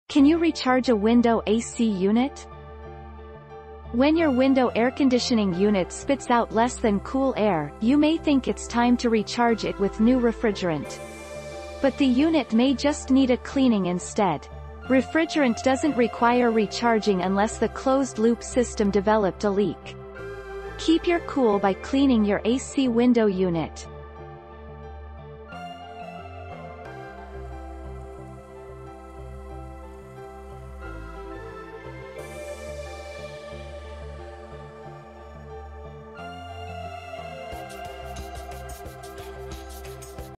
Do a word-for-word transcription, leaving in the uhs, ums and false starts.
Can you recharge a window A C unit? When your window air conditioning unit spits out less than cool air, you may think it's time to recharge it with new refrigerant. But the unit may just need a cleaning instead. Refrigerant doesn't require recharging unless the closed-loop system developed a leak. Keep your cool by cleaning your A C window unit.